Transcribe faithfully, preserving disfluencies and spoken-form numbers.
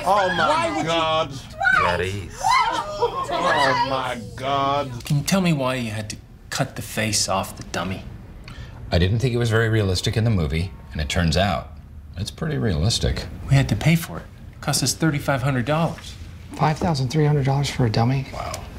Oh my God. At ease. Oh my God. Can you tell me why you had to cut the face off the dummy? I didn't think it was very realistic in the movie, and it turns out it's pretty realistic. We had to pay for it. It cost us thirty-five hundred dollars. five thousand three hundred dollars for a dummy? Wow.